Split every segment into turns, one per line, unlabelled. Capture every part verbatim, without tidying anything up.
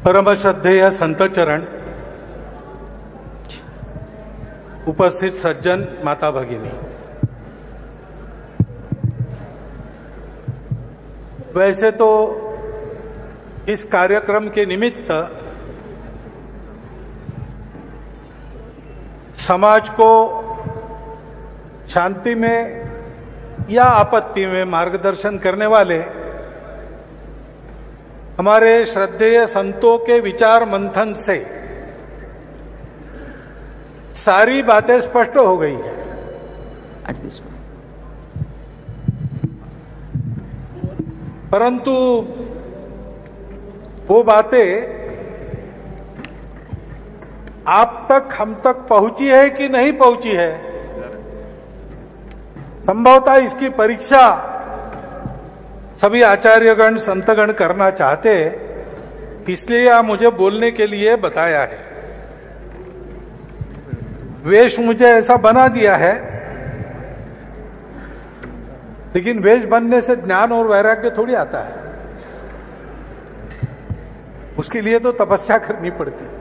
परम श्रद्धेय संत चरण, उपस्थित सज्जन, माता भगिनी, वैसे तो इस कार्यक्रम के निमित्त समाज को शांति में या आपत्ति में मार्गदर्शन करने वाले हमारे श्रद्धेय संतों के विचार मंथन से सारी बातें स्पष्ट हो गई है। परंतु वो बातें आप तक, हम तक पहुंची है कि नहीं पहुंची है, संभवतः इसकी परीक्षा सभी आचार्यगण, संतगण करना चाहते, इसलिए आप मुझे बोलने के लिए बताया है। वेश मुझे ऐसा बना दिया है, लेकिन वेश बनने से ज्ञान और वैराग्य थोड़ी आता है, उसके लिए तो तपस्या करनी पड़ती है।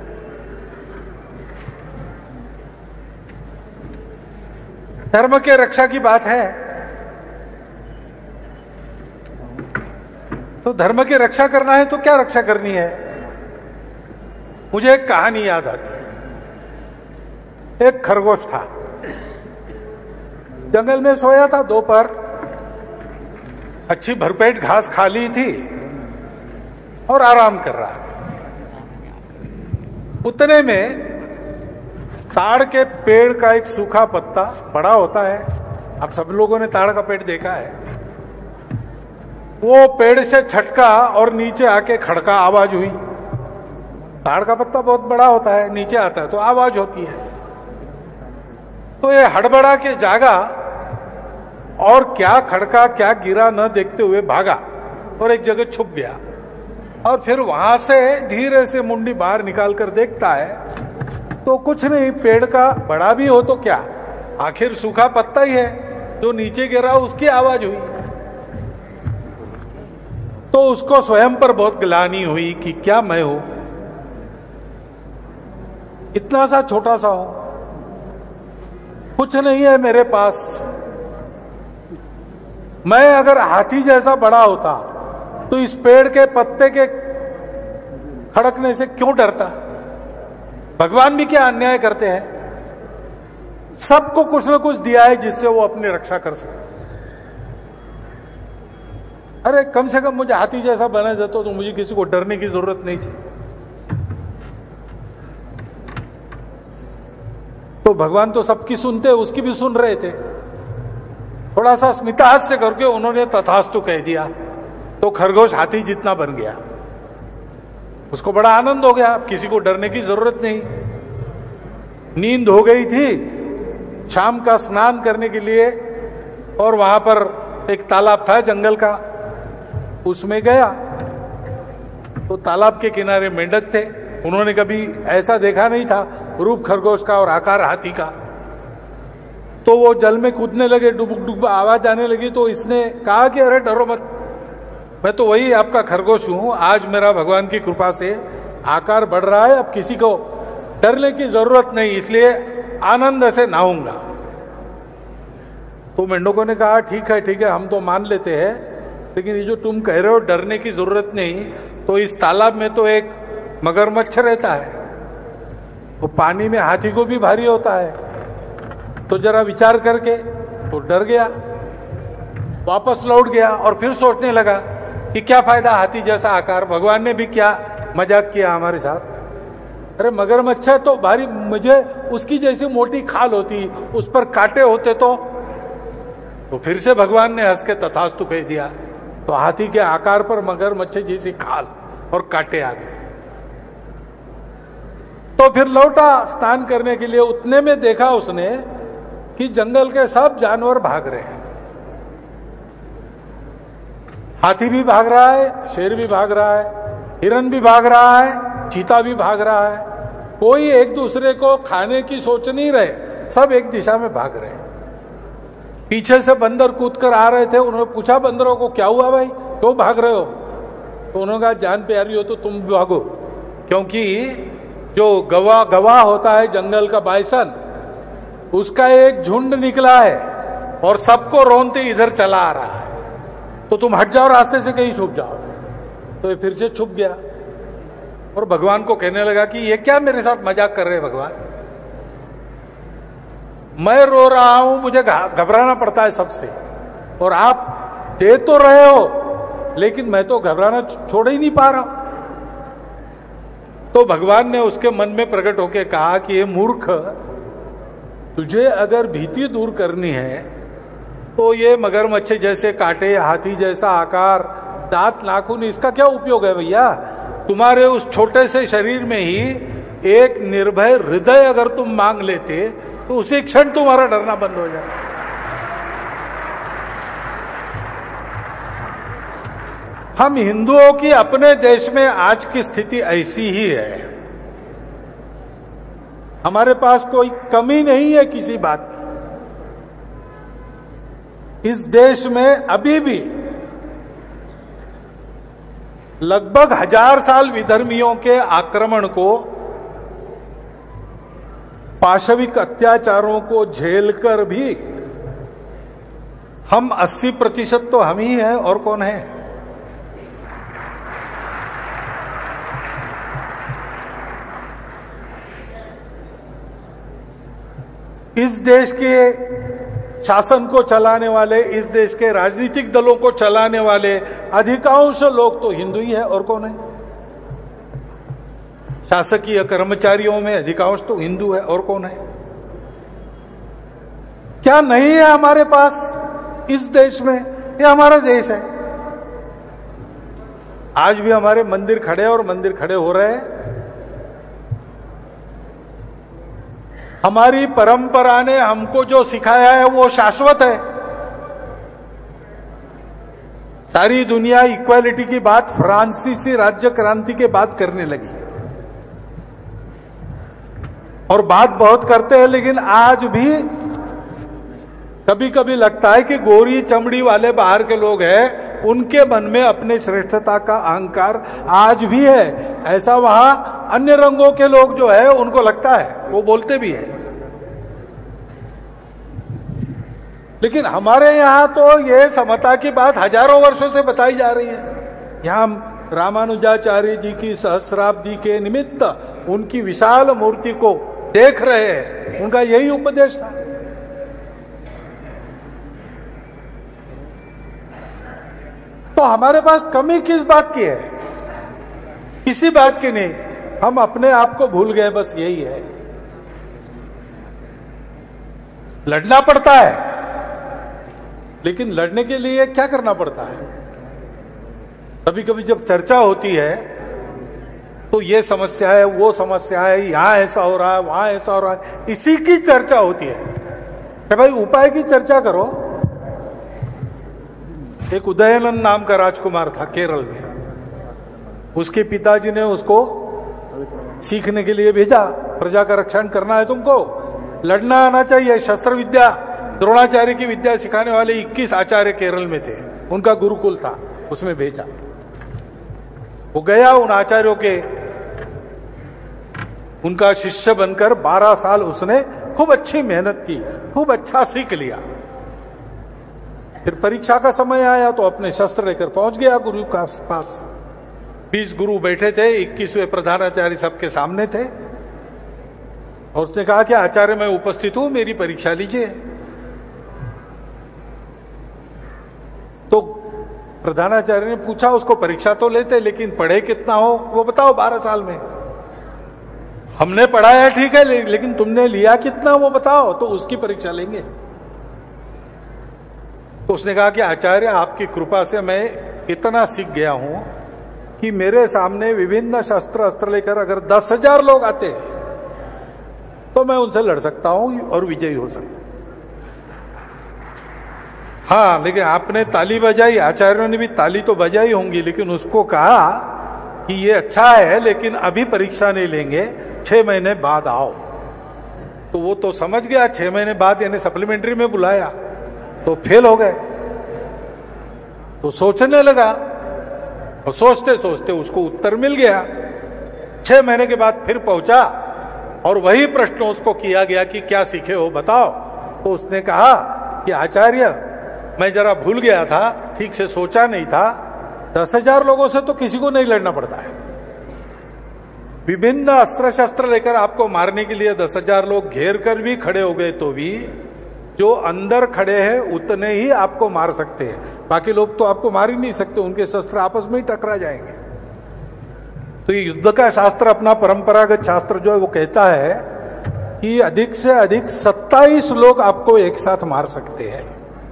धर्म के रक्षा की बात है तो धर्म की रक्षा करना है तो क्या रक्षा करनी है। मुझे एक कहानी याद आती है। एक खरगोश था, जंगल में सोया था, दोपहर अच्छी भरपेट घास खा ली थी और आराम कर रहा था। उतने में ताड़ के पेड़ का एक सूखा पत्ता, बड़ा होता है, आप सब लोगों ने ताड़ का पेड़ देखा है, वो पेड़ से छटका और नीचे आके खड़का, आवाज हुई। ताड़ का पत्ता बहुत बड़ा होता है, नीचे आता है तो आवाज होती है। तो ये हड़बड़ा के जागा और क्या खड़का क्या गिरा न देखते हुए भागा और एक जगह छुप गया, और फिर वहां से धीरे से मुंडी बाहर निकाल कर देखता है तो कुछ नहीं, पेड़ का बड़ा भी हो तो क्या, आखिर सूखा पत्ता ही है, जो नीचे गिरा उसकी आवाज हुई। तो उसको स्वयं पर बहुत ग्लानि हुई कि क्या मैं हूं, इतना सा छोटा सा हूं, कुछ नहीं है मेरे पास। मैं अगर हाथी जैसा बड़ा होता तो इस पेड़ के पत्ते के खड़कने से क्यों डरता। भगवान भी क्या अन्याय करते हैं, सबको कुछ न कुछ दिया है जिससे वो अपनी रक्षा कर सके। अरे कम से कम मुझे हाथी जैसा बना देता तो मुझे किसी को डरने की जरूरत नहीं थी। तो भगवान तो सबकी सुनते, उसकी भी सुन रहे थे। थोड़ा सा स्मितहास्य करके उन्होंने तथास्तु कह दिया, तो खरगोश हाथी जितना बन गया। उसको बड़ा आनंद हो गया, अब किसी को डरने की जरूरत नहीं। नींद हो गई थी, शाम का स्नान करने के लिए, और वहां पर एक तालाब था जंगल का, उसमें गया तो तालाब के किनारे मेंढक थे। उन्होंने कभी ऐसा देखा नहीं था, रूप खरगोश का और आकार हाथी का। तो वो जल में कूदने लगे, डुबुक डुबुक आवाज आने लगी। तो इसने कहा कि अरे डरो मत, मैं तो वही आपका खरगोश हूं, आज मेरा भगवान की कृपा से आकार बढ़ रहा है, अब किसी को डरने की जरूरत नहीं, इसलिए आनंद से नहाऊंगा। तो मेंढकों ने कहा ठीक है ठीक है, हम तो मान लेते हैं, लेकिन ये जो तुम कह रहे हो डरने की जरूरत नहीं, तो इस तालाब में तो एक मगरमच्छ रहता है, वो पानी में हाथी को भी भारी होता है। तो जरा विचार करके तो डर गया, वापस लौट गया और फिर सोचने लगा कि क्या फायदा हाथी जैसा आकार, भगवान ने भी क्या मजाक किया हमारे साथ। अरे मगरमच्छ तो भारी, मुझे उसकी जैसी मोटी खाल होती, उस पर कांटे होते तो तो फिर से भगवान ने हंस के तथास्तु कह दिया। तो हाथी के आकार पर मगरमच्छ जैसी खाल और कांटे आ गए। तो फिर लौटा स्नान करने के लिए, उतने में देखा उसने कि जंगल के सब जानवर भाग रहे हैं। हाथी भी भाग रहा है, शेर भी भाग रहा है, हिरन भी भाग रहा है, चीता भी भाग रहा है। कोई एक दूसरे को खाने की सोच नहीं रहे, सब एक दिशा में भाग रहे हैं। पीछे से बंदर कूदकर आ रहे थे, उन्होंने पूछा बंदरों को क्या हुआ भाई, क्यों भाग रहे हो। तो उन्होंने कहा जान प्यारी हो तो तुम भी भागो, क्योंकि जो गवाह गवाह होता है जंगल का बाइसन, उसका एक झुंड निकला है और सबको रोनते इधर चला आ रहा है, तो तुम हट जाओ रास्ते से, कहीं छुप जाओ। तो ये फिर से छुप गया और भगवान को कहने लगा कि ये क्या मेरे साथ मजाक कर रहे हैं भगवान, मैं रो रहा हूं, मुझे घबराना पड़ता है सबसे, और आप दे तो रहे हो लेकिन मैं तो घबराना छोड़ ही नहीं पा रहा। तो भगवान ने उसके मन में प्रकट होकर कहा कि ये मूर्ख, तुझे अगर भीति दूर करनी है तो ये मगरमच्छ जैसे कांटे, हाथी जैसा आकार, दांत, नाखून, इसका क्या उपयोग है भैया? तुम्हारे उस छोटे से शरीर में ही एक निर्भय हृदय अगर तुम मांग लेते तो उसी क्षण तुम्हारा डरना बंद हो जाए। हम हिंदुओं की अपने देश में आज की स्थिति ऐसी ही है, हमारे पास कोई कमी नहीं है किसी बात की। इस देश में अभी भी लगभग हजार साल विधर्मियों के आक्रमण को, पाशविक अत्याचारों को झेलकर भी हम अस्सी प्रतिशत तो हम ही हैं, और कौन है? इस देश के शासन को चलाने वाले, इस देश के राजनीतिक दलों को चलाने वाले अधिकांश लोग तो हिंदू ही है, और कौन है? शासकीय कर्मचारियों में अधिकांश तो हिंदू है, और कौन है? क्या नहीं है हमारे पास इस देश में? ये हमारा देश है। आज भी हमारे मंदिर खड़े और मंदिर खड़े हो रहे हैं। हमारी परंपरा ने हमको जो सिखाया है वो शाश्वत है। सारी दुनिया इक्वालिटी की बात फ्रांसीसी राज्य क्रांति के बाद करने लगी, और बात बहुत करते हैं, लेकिन आज भी कभी कभी लगता है कि गोरी चमड़ी वाले बाहर के लोग हैं, उनके मन में अपने श्रेष्ठता का अहंकार आज भी है। ऐसा वहां अन्य रंगों के लोग जो है उनको लगता है, वो बोलते भी है। लेकिन हमारे यहां तो ये समता की बात हजारों वर्षों से बताई जा रही है। यहां रामानुजाचार्य जी की सहस्राब्दी के निमित्त उनकी विशाल मूर्ति को देख रहे हैं, उनका यही उपदेश था। तो हमारे पास कमी किस बात की है? किसी बात की नहीं, हम अपने आप को भूल गए, बस यही है। लड़ना पड़ता है, लेकिन लड़ने के लिए क्या करना पड़ता है? कभी कभी जब चर्चा होती है तो ये समस्या है, वो समस्या है, यहां ऐसा हो रहा है, वहां ऐसा हो रहा है, इसी की चर्चा होती है। तो भाई उपाय की चर्चा करो। एक उदयनन नाम का राजकुमार था केरल में, उसके पिताजी ने उसको सीखने के लिए भेजा, प्रजा का रक्षण करना है तुमको, लड़ना आना चाहिए, शस्त्र विद्या, द्रोणाचार्य की विद्या सिखाने वाले इक्कीस आचार्य केरल में थे, उनका गुरुकुल था, उसमें भेजा। वो गया, उन आचार्यों के उनका शिष्य बनकर बारह साल उसने खूब अच्छी मेहनत की, खूब अच्छा सीख लिया। फिर परीक्षा का समय आया तो अपने शस्त्र लेकर पहुंच गया गुरु के पास। बीस गुरु बैठे थे, इक्कीसवें प्रधानाचार्य सबके सामने थे, और उसने कहा कि आचार्य मैं उपस्थित हूं, मेरी परीक्षा लीजिए। तो प्रधानाचार्य ने पूछा उसको, परीक्षा तो लेते लेकिन पढ़े कितना हो वो बताओ, बारह साल में। हमने पढ़ाया ठीक है, लेकिन तुमने लिया कितना वो बताओ, तो उसकी परीक्षा लेंगे। तो उसने कहा कि आचार्य आपकी कृपा से मैं इतना सीख गया हूं कि मेरे सामने विभिन्न शस्त्र अस्त्र लेकर अगर दस हजार लोग आते तो मैं उनसे लड़ सकता हूं और विजयी हो सकता। हाँ, लेकिन आपने ताली बजाई, आचार्यों ने भी ताली तो बजाई होंगी, लेकिन उसको कहा कि ये अच्छा है लेकिन अभी परीक्षा नहीं लेंगे, छह महीने बाद आओ। तो वो तो समझ गया, छह महीने बाद यानी सप्लीमेंट्री में बुलाया तो फेल हो गए। तो सोचने लगा, और सोचते सोचते उसको उत्तर मिल गया। छह महीने के बाद फिर पहुंचा और वही प्रश्न उसको किया गया कि क्या सीखे हो बताओ। तो उसने कहा कि आचार्य मैं जरा भूल गया था, ठीक से सोचा नहीं था, दस हजार लोगों से तो किसी को नहीं लड़ना पड़ता है, विभिन्न अस्त्र शस्त्र लेकर आपको मारने के लिए दस हजार लोग घेर कर भी खड़े हो गए तो भी जो अंदर खड़े हैं उतने ही आपको मार सकते हैं, बाकी लोग तो आपको मार ही नहीं सकते, उनके शस्त्र आपस में ही टकरा जाएंगे। तो ये युद्ध का शास्त्र, अपना परंपरागत शास्त्र जो है वो कहता है कि अधिक से अधिक सत्ताईस लोग आपको एक साथ मार सकते हैं।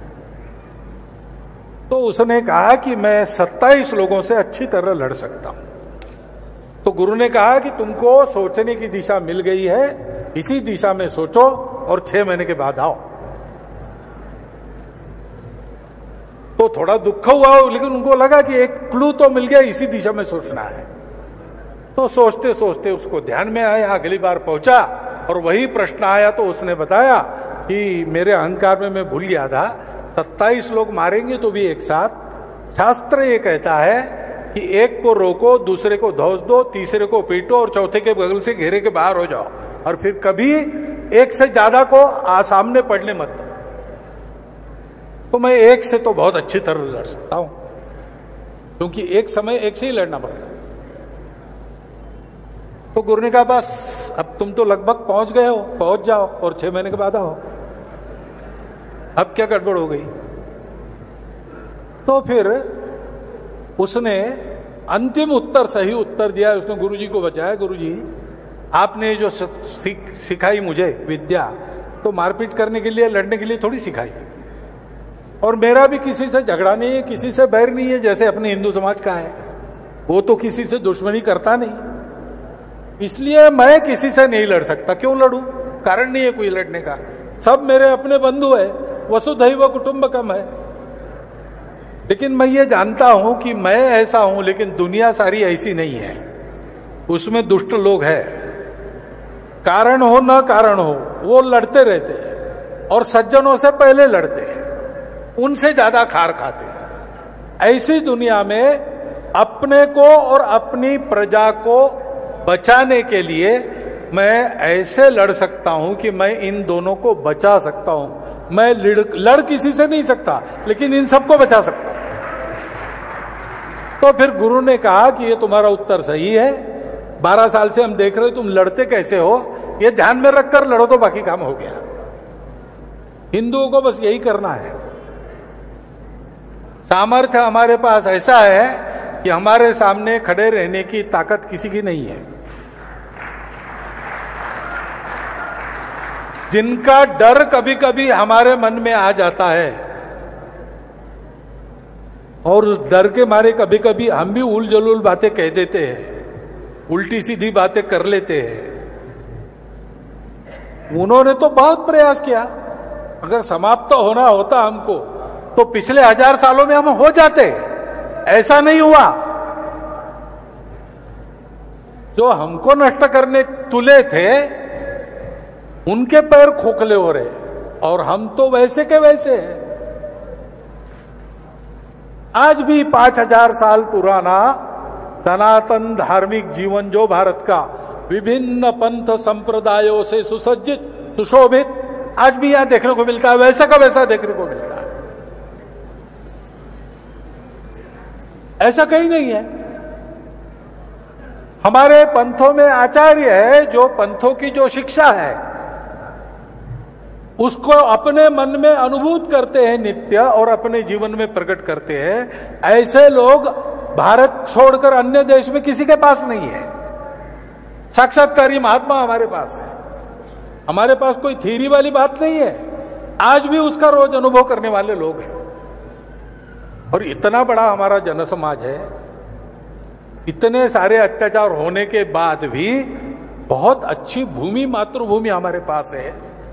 तो उसने कहा कि मैं सत्ताईस लोगों से अच्छी तरह लड़ सकता हूं। तो गुरु ने कहा कि तुमको सोचने की दिशा मिल गई है, इसी दिशा में सोचो और छह महीने के बाद आओ। तो थोड़ा दुख हुआ, लेकिन उनको लगा कि एक क्लू तो मिल गया, इसी दिशा में सोचना है। तो सोचते सोचते उसको ध्यान में आया, अगली बार पहुंचा और वही प्रश्न आया तो उसने बताया कि मेरे अहंकार में मैं भूल गया था, सत्ताईस लोग मारेंगे तो भी एक साथ। शास्त्र ये कहता है कि एक को रोको, दूसरे को धौस दो, तीसरे को पीटो और चौथे के बगल से घेरे के बाहर हो जाओ, और फिर कभी एक से ज्यादा को आ सामने पड़ने मत दो। तो मैं एक से तो बहुत अच्छी तरह लड़ सकता हूं, क्योंकि एक समय एक से ही लड़ना पड़ता है। तो गुरु ने कहा बस अब तुम तो लगभग पहुंच गए हो, पहुंच जाओ और छह महीने के बाद आओ। अब क्या गड़बड़ हो गई? तो फिर उसने अंतिम उत्तर, सही उत्तर दिया। उसने गुरुजी को बचाया, गुरुजी आपने जो सिख, सिखाई मुझे विद्या, तो मारपीट करने के लिए, लड़ने के लिए थोड़ी सिखाई, और मेरा भी किसी से झगड़ा नहीं है, किसी से बैर नहीं है जैसे अपने हिंदू समाज का है, वो तो किसी से दुश्मनी करता नहीं, इसलिए मैं किसी से नहीं लड़ सकता। क्यों लड़ूं? कारण नहीं है कोई लड़ने का, सब मेरे अपने बंधु है, वसुधैव कुटुंबकम है। लेकिन मैं ये जानता हूं कि मैं ऐसा हूं, लेकिन दुनिया सारी ऐसी नहीं है, उसमें दुष्ट लोग हैं, कारण हो न कारण हो वो लड़ते रहते हैं, और सज्जनों से पहले लड़ते हैं, उनसे ज्यादा खार खाते हैं। ऐसी दुनिया में अपने को और अपनी प्रजा को बचाने के लिए मैं ऐसे लड़ सकता हूं कि मैं इन दोनों को बचा सकता हूं। मैं लड़, लड़ किसी से नहीं सकता, लेकिन इन सबको बचा सकता हूं। तो फिर गुरु ने कहा कि ये तुम्हारा उत्तर सही है, बारह साल से हम देख रहे हो तुम लड़ते कैसे हो, ये ध्यान में रखकर लड़ो तो बाकी काम हो गया। हिंदुओं को बस यही करना है। सामर्थ्य हमारे पास ऐसा है कि हमारे सामने खड़े रहने की ताकत किसी की नहीं है। जिनका डर कभी कभी हमारे मन में आ जाता है, और उस डर के मारे कभी कभी हम भी उल जलूल बातें कह देते हैं, उल्टी सीधी बातें कर लेते हैं। उन्होंने तो बहुत प्रयास किया, अगर समाप्त तो होना होता हमको तो पिछले हजार सालों में हम हो जाते, ऐसा नहीं हुआ। जो हमको नष्ट करने तुले थे उनके पैर खोखले हो रहे, और हम तो वैसे के वैसे हैं। आज भी पांच हजार साल पुराना सनातन धार्मिक जीवन जो भारत का विभिन्न पंथ संप्रदायों से सुसज्जित सुशोभित, आज भी यहां देखने को मिलता है, वैसा का वैसा देखने को मिलता है, ऐसा कहीं नहीं है। हमारे पंथों में आचार्य है, जो पंथों की जो शिक्षा है उसको अपने मन में अनुभूत करते हैं नित्य, और अपने जीवन में प्रकट करते हैं। ऐसे लोग भारत छोड़कर अन्य देश में किसी के पास नहीं है। साक्षात्कारी महात्मा हमारे पास है, हमारे पास कोई थ्योरी वाली बात नहीं है। आज भी उसका रोज अनुभव करने वाले लोग हैं। और इतना बड़ा हमारा जनसमाज है, इतने सारे अत्याचार होने के बाद भी बहुत अच्छी भूमि, मातृभूमि हमारे पास है।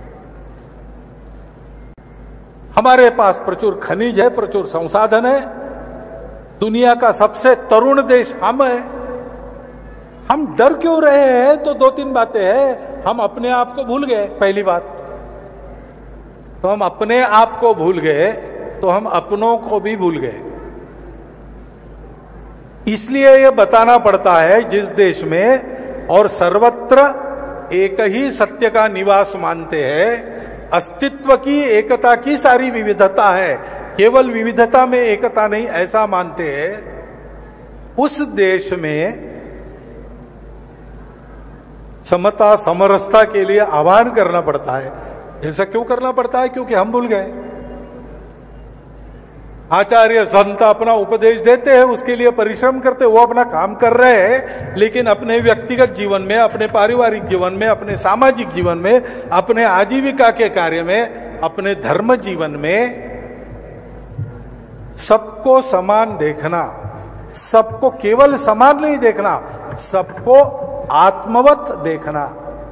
हमारे पास प्रचुर खनिज है, प्रचुर संसाधन है। दुनिया का सबसे तरुण देश हम है। हम डर क्यों रहे हैं? तो दो तीन बातें हैं। हम अपने आप को भूल गए, पहली बात तो हम अपने आप को भूल गए, तो हम अपनों को भी भूल गए। इसलिए यह बताना पड़ता है जिस देश में और सर्वत्र एक ही सत्य का निवास मानते हैं। अस्तित्व की एकता की सारी विविधता है, केवल विविधता में एकता नहीं, ऐसा मानते हैं। उस देश में समता समरसता के लिए आह्वान करना पड़ता है। ऐसा क्यों करना पड़ता है? क्योंकि हम भूल गए। आचार्य संत अपना उपदेश देते हैं, उसके लिए परिश्रम करते, वो अपना काम कर रहे हैं, लेकिन अपने व्यक्तिगत जीवन में, अपने पारिवारिक जीवन में, अपने सामाजिक जीवन में, अपने आजीविका के कार्य में, अपने धर्म जीवन में सबको समान देखना, सबको केवल समान नहीं देखना, सबको आत्मवत देखना,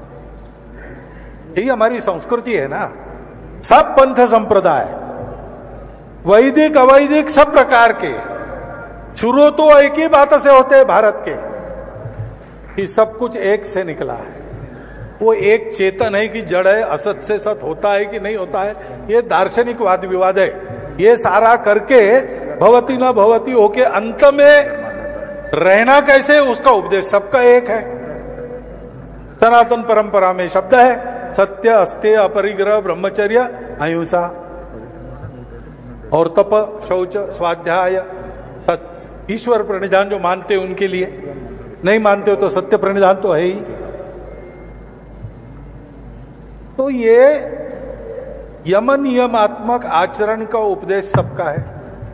यही हमारी संस्कृति है ना। सब पंथ संप्रदाय, वैदिक अवैदिक सब प्रकार के, शुरू तो एक ही बात से होते हैं भारत के, कि सब कुछ एक से निकला है। वो एक चेतन है कि जड़ है, असत से सत होता है कि नहीं होता है, ये दार्शनिक वाद विवाद है। ये सारा करके भवती न भवती होके अंत में रहना कैसे, उसका उपदेश सबका एक है। सनातन परंपरा में शब्द है सत्य, अस्तेय, अपरिग्रह, ब्रह्मचर्य, अहिंसा और तप, शौच, स्वाध्याय, सत्य। ईश्वर प्रणिधान जो मानते हैं उनके लिए, नहीं मानते हो तो सत्य प्रणिधान तो है ही। तो ये यम नियमात्मक आचरण का उपदेश सबका है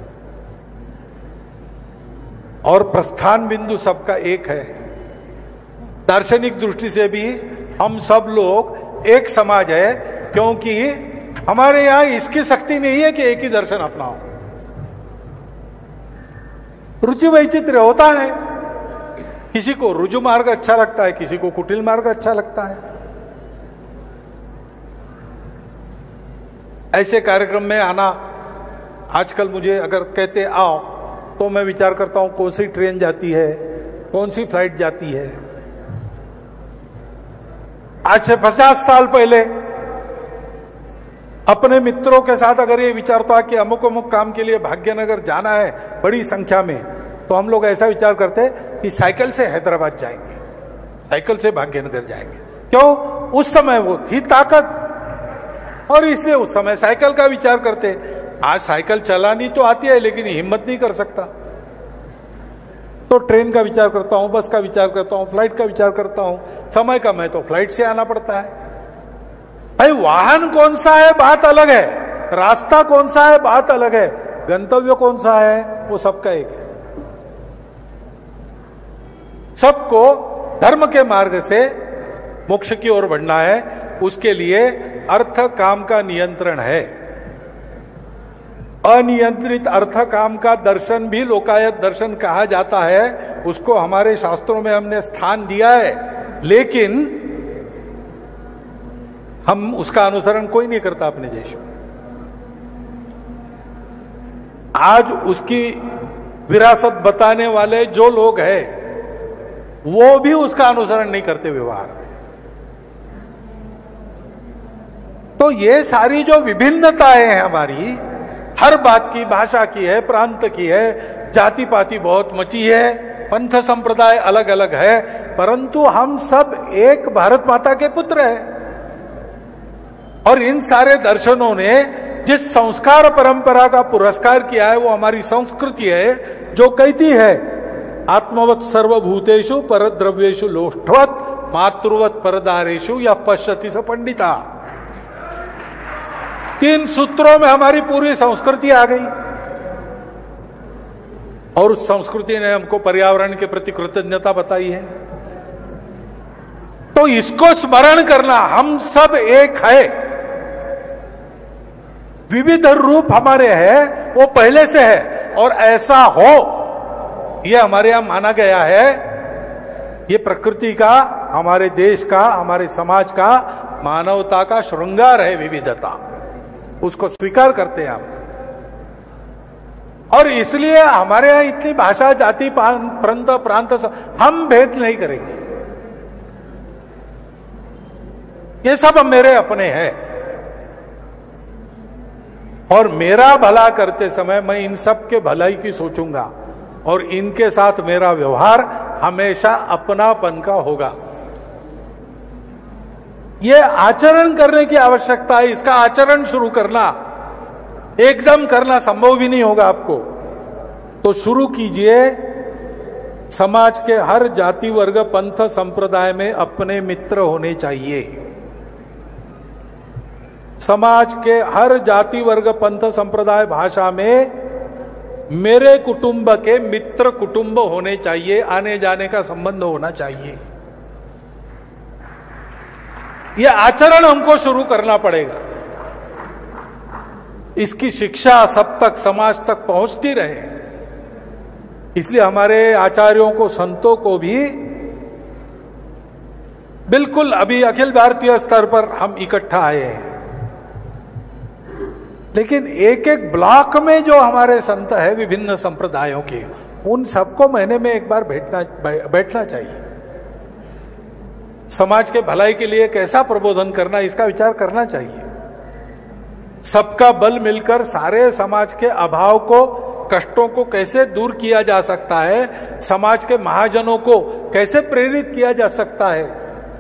और प्रस्थान बिंदु सबका एक है। दार्शनिक दृष्टि से भी हम सब लोग एक समाज है, क्योंकि हमारे यहां इसकी शक्ति नहीं है कि एक ही दर्शन अपनाओ। रुचि वैचित्र्य होता है, किसी को रुजु मार्ग अच्छा लगता है, किसी को कुटिल मार्ग अच्छा लगता है। ऐसे कार्यक्रम में आना, आजकल मुझे अगर कहते आओ तो मैं विचार करता हूं कौन सी ट्रेन जाती है, कौन सी फ्लाइट जाती है। आज से पचास साल पहले अपने मित्रों के साथ अगर ये विचार था कि अमुक अमुक काम के लिए भाग्यनगर जाना है बड़ी संख्या में, तो हम लोग ऐसा विचार करते कि साइकिल से हैदराबाद जाएंगे, साइकिल से भाग्यनगर जाएंगे। क्यों? उस समय वो थी ताकत, और इसलिए उस समय साइकिल का विचार करते। आज साइकिल चलानी तो आती है लेकिन हिम्मत नहीं कर सकता, तो ट्रेन का विचार करता हूं, बस का विचार करता हूं, फ्लाइट का विचार करता हूं। समय कम है तो फ्लाइट से आना पड़ता है। भाई वाहन कौन सा है बात अलग है, रास्ता कौन सा है बात अलग है, गंतव्य कौन सा है वो सबका एक है। सबको धर्म के मार्ग से मोक्ष की ओर बढ़ना है, उसके लिए अर्थ काम का नियंत्रण है। अनियंत्रित अर्थ काम का दर्शन भी लोकायत दर्शन कहा जाता है, उसको हमारे शास्त्रों में हमने स्थान दिया है, लेकिन हम उसका अनुसरण कोई नहीं करता अपने देश में। आज उसकी विरासत बताने वाले जो लोग हैं वो भी उसका अनुसरण नहीं करते व्यवहार। तो ये सारी जो विभिन्नताएं हैं हमारी, हर बात की, भाषा की है, प्रांत की है, जाति पाति बहुत मची है, पंथ संप्रदाय अलग अलग है, परंतु हम सब एक भारत माता के पुत्र हैं। और इन सारे दर्शनों ने जिस संस्कार परंपरा का पुरस्कार किया है वो हमारी संस्कृति है, जो कहती है आत्मवत सर्वभूतेषु परद्रव्येषु लोष्ठवत मातृवत परदारेषु या पश्यति स पंडिता। तीन सूत्रों में हमारी पूरी संस्कृति आ गई, और उस संस्कृति ने हमको पर्यावरण के प्रति कृतज्ञता बताई है। तो इसको स्मरण करना, हम सब एक है, विविध रूप हमारे हैं वो पहले से है, और ऐसा हो ये हमारे यहां माना गया है। ये प्रकृति का, हमारे देश का, हमारे समाज का, मानवता का श्रृंगार है विविधता, उसको स्वीकार करते हैं हम। और इसलिए हमारे यहां इतनी भाषा, जाति, प्रांत प्रांत हम भेद नहीं करेंगे। ये सब मेरे अपने हैं, और मेरा भला करते समय मैं इन सब के भलाई की सोचूंगा, और इनके साथ मेरा व्यवहार हमेशा अपनापन का होगा। ये आचरण करने की आवश्यकता है। इसका आचरण शुरू करना, एकदम करना संभव भी नहीं होगा आपको। तो शुरू कीजिए, समाज के हर जाति वर्ग पंथ संप्रदाय में अपने मित्र होने चाहिए। समाज के हर जाति वर्ग पंथ संप्रदाय भाषा में मेरे कुटुंब के मित्र कुटुंब होने चाहिए, आने जाने का संबंध होना चाहिए। यह आचरण हमको शुरू करना पड़ेगा। इसकी शिक्षा सब तक, समाज तक पहुंचती रहे। इसलिए हमारे आचार्यों को, संतों को भी बिल्कुल अभी अखिल भारतीय स्तर पर हम इकट्ठा आए हैं, लेकिन एक एक ब्लॉक में जो हमारे संत है विभिन्न संप्रदायों के, उन सबको महीने में एक बार बैठना बैठना चाहिए। समाज के भलाई के लिए कैसा प्रबोधन करना, इसका विचार करना चाहिए। सबका बल मिलकर सारे समाज के अभाव को, कष्टों को कैसे दूर किया जा सकता है, समाज के महाजनों को कैसे प्रेरित किया जा सकता है।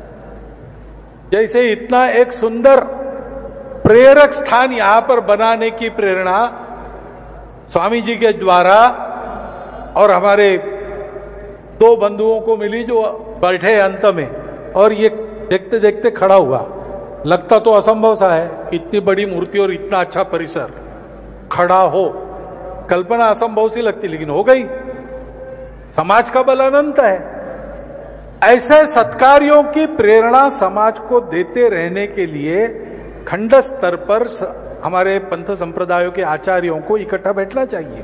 जैसे इतना एक सुंदर प्रेरक स्थान यहां पर बनाने की प्रेरणा स्वामी जी के द्वारा और हमारे दो बंधुओं को मिली जो बैठे अंत में, और ये देखते देखते खड़ा हुआ। लगता तो असंभव सा है, इतनी बड़ी मूर्ति और इतना अच्छा परिसर खड़ा हो, कल्पना असंभव सी लगती, लेकिन हो गई। समाज का बल अनंत है। ऐसे सत्कार्यों की प्रेरणा समाज को देते रहने के लिए खंड स्तर पर हमारे पंथ संप्रदायों के आचार्यों को इकट्ठा बैठना चाहिए।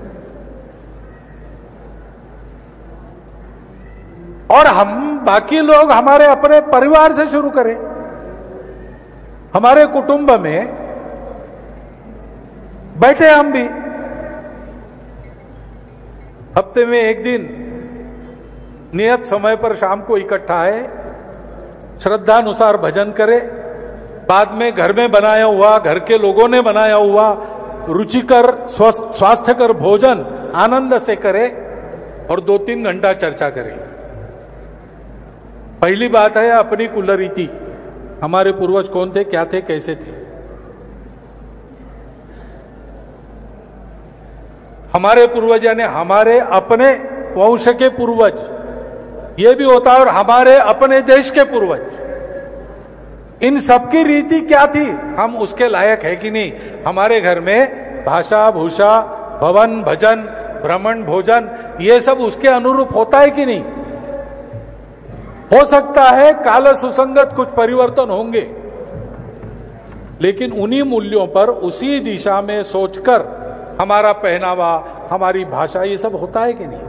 और हम बाकी लोग हमारे अपने परिवार से शुरू करें। हमारे कुटुंब में बैठे हम भी, हफ्ते में एक दिन नियत समय पर शाम को इकट्ठा आए, श्रद्धानुसार भजन करें, बाद में घर में बनाया हुआ, घर के लोगों ने बनाया हुआ रुचिकर स्वास्थ्यकर भोजन आनंद से करें और दो तीन घंटा चर्चा करें। पहली बात है अपनी कुलरीति, हमारे पूर्वज कौन थे, क्या थे, कैसे थे। हमारे पूर्वज यानी हमारे अपने वंश के पूर्वज, ये भी होता है, और हमारे अपने देश के पूर्वज। इन सबकी रीति क्या थी, हम उसके लायक है कि नहीं। हमारे घर में भाषा भूषा, भवन भजन, भ्रमण भोजन, ये सब उसके अनुरूप होता है कि नहीं। हो सकता है काल सुसंगत कुछ परिवर्तन होंगे, लेकिन उन्हीं मूल्यों पर, उसी दिशा में सोचकर हमारा पहनावा, हमारी भाषा, ये सब होता है कि नहीं।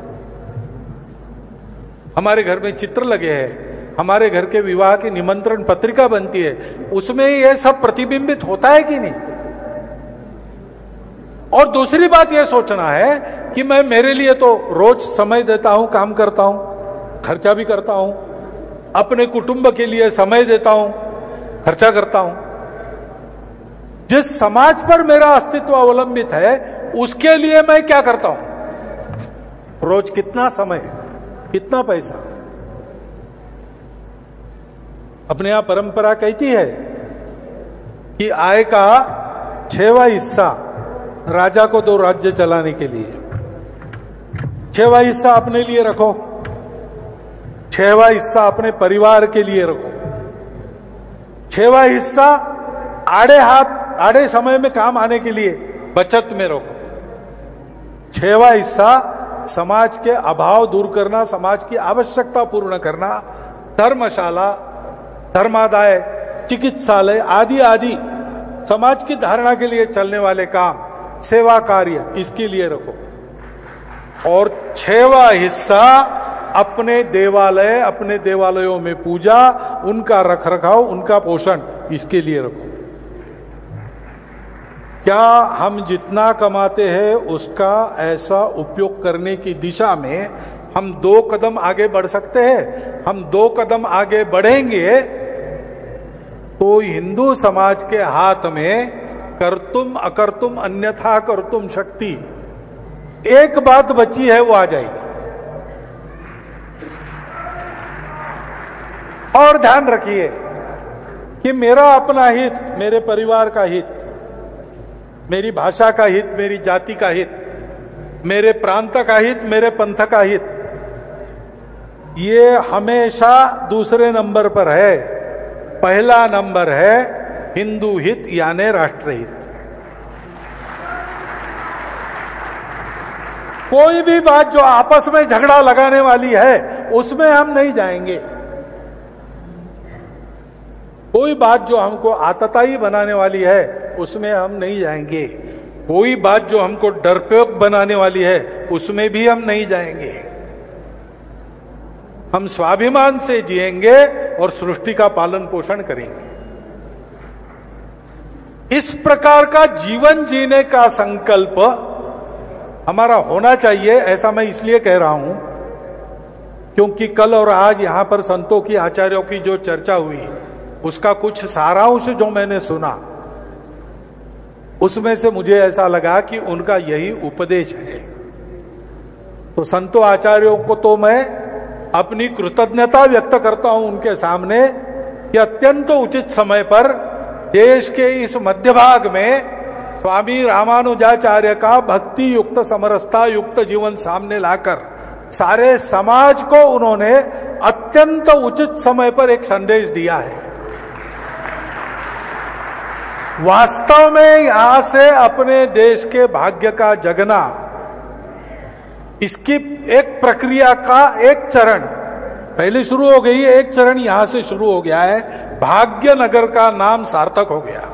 हमारे घर में चित्र लगे हैं, हमारे घर के विवाह की निमंत्रण पत्रिका बनती है, उसमें ये सब प्रतिबिंबित होता है कि नहीं। और दूसरी बात यह सोचना है कि मैं मेरे लिए तो रोज समय देता हूं, काम करता हूं, खर्चा भी करता हूं, अपने कुटुंब के लिए समय देता हूं, खर्चा करता हूं। जिस समाज पर मेरा अस्तित्व अवलंबित है, उसके लिए मैं क्या करता हूं, रोज कितना समय, कितना पैसा। अपने यहां परंपरा कहती है कि आय का छठवां हिस्सा राजा को दो, राज्य चलाने के लिए छठवां हिस्सा अपने लिए रखो, छठवां हिस्सा अपने परिवार के लिए रखो, छठवां हिस्सा आड़े हाथ, आड़े समय में काम आने के लिए बचत में रखो, छठवां हिस्सा समाज के अभाव दूर करना, समाज की आवश्यकता पूर्ण करना, धर्मशाला, धर्मादाय, चिकित्सालय आदि आदि समाज की धारणा के लिए चलने वाले काम, सेवा कार्य, इसके लिए रखो। और छठवां हिस्सा अपने देवालय, अपने देवालयों में पूजा, उनका रखरखाव, उनका पोषण, इसके लिए रखो। क्या हम जितना कमाते हैं उसका ऐसा उपयोग करने की दिशा में हम दो कदम आगे बढ़ सकते हैं? हम दो कदम आगे बढ़ेंगे तो हिंदू समाज के हाथ में कर्तुम अकर्तुम अन्यथा कर्तुम शक्ति, एक बात बची है वो आ जाएगी। और ध्यान रखिए कि मेरा अपना हित, मेरे परिवार का हित, मेरी भाषा का हित, मेरी जाति का हित, मेरे प्रांत का हित, मेरे पंथ का हित, ये हमेशा दूसरे नंबर पर है। पहला नंबर है हिंदू हित यानी राष्ट्रहित। कोई भी बात जो आपस में झगड़ा लगाने वाली है उसमें हम नहीं जाएंगे। कोई बात जो हमको आतताई बनाने वाली है उसमें हम नहीं जाएंगे। कोई बात जो हमको डरपोक बनाने वाली है उसमें भी हम नहीं जाएंगे। हम स्वाभिमान से जिएंगे और सृष्टि का पालन पोषण करेंगे। इस प्रकार का जीवन जीने का संकल्प हमारा होना चाहिए। ऐसा मैं इसलिए कह रहा हूं क्योंकि कल और आज यहां पर संतों की, आचार्यों की जो चर्चा हुई उसका कुछ सारांश जो मैंने सुना, उसमें से मुझे ऐसा लगा कि उनका यही उपदेश है। तो संतों आचार्यों को तो मैं अपनी कृतज्ञता व्यक्त करता हूं उनके सामने कि अत्यंत उचित समय पर देश के इस मध्य भाग में स्वामी रामानुजाचार्य का भक्ति युक्त, समरसता युक्त जीवन सामने लाकर सारे समाज को उन्होंने अत्यंत उचित समय पर एक संदेश दिया है। वास्तव में यहां से अपने देश के भाग्य का जगना, इसकी एक प्रक्रिया का एक चरण पहले शुरू हो गई है। एक चरण यहां से शुरू हो गया है। भाग्यनगर का नाम सार्थक हो गया।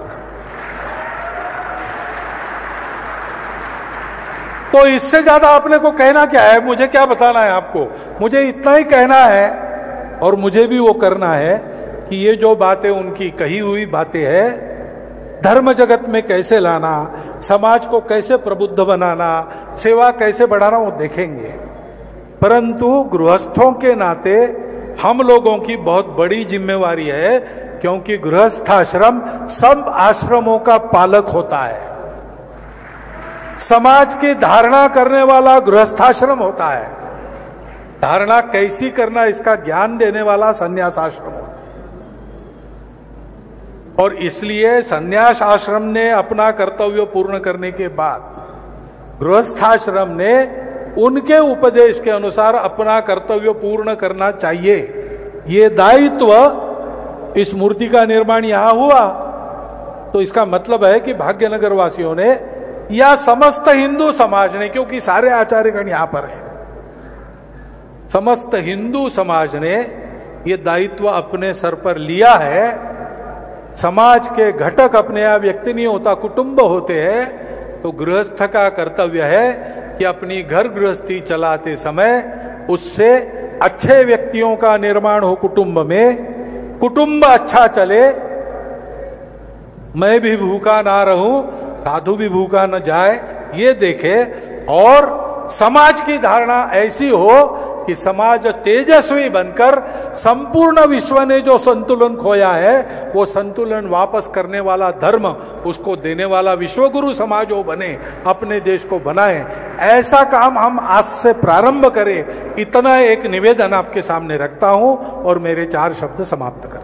तो इससे ज्यादा आपने को कहना क्या है? मुझे क्या बताना है आपको? मुझे इतना ही कहना है और मुझे भी वो करना है कि ये जो बातें उनकी कही हुई बातें हैं, धर्म जगत में कैसे लाना, समाज को कैसे प्रबुद्ध बनाना, सेवा कैसे बढ़ाना, वो देखेंगे। परंतु गृहस्थों के नाते हम लोगों की बहुत बड़ी जिम्मेवारी है, क्योंकि गृहस्थाश्रम सब आश्रमों का पालक होता है। समाज की धारणा करने वाला गृहस्थाश्रम होता है। धारणा कैसी करना इसका ज्ञान देने वाला संन्यास आश्रम होता है। और इसलिए संन्यास आश्रम ने अपना कर्तव्य पूर्ण करने के बाद गृहस्थाश्रम ने उनके उपदेश के अनुसार अपना कर्तव्य पूर्ण करना चाहिए। ये दायित्व, इस मूर्ति का निर्माण यहां हुआ तो इसका मतलब है कि भाग्यनगर वासियों ने या समस्त हिंदू समाज ने, क्योंकि सारे आचार्यगण यहां पर हैं, समस्त हिंदू समाज ने ये दायित्व अपने सर पर लिया है। समाज के घटक अपने आप व्यक्ति नहीं होता, कुटुंब होते हैं। तो गृहस्थ का कर्तव्य है कि अपनी घर गृहस्थी चलाते समय उससे अच्छे व्यक्तियों का निर्माण हो कुटुंब में, कुटुंब अच्छा चले, मैं भी भूखा ना रहूं, साधु भी भूखा न जाए, ये देखे। और समाज की धारणा ऐसी हो कि समाज तेजस्वी बनकर संपूर्ण विश्व ने जो संतुलन खोया है वो संतुलन वापस करने वाला धर्म उसको देने वाला विश्वगुरु समाज वो बने, अपने देश को बनाए। ऐसा काम हम आज से प्रारंभ करें, इतना एक निवेदन आपके सामने रखता हूं और मेरे चार शब्द समाप्त कर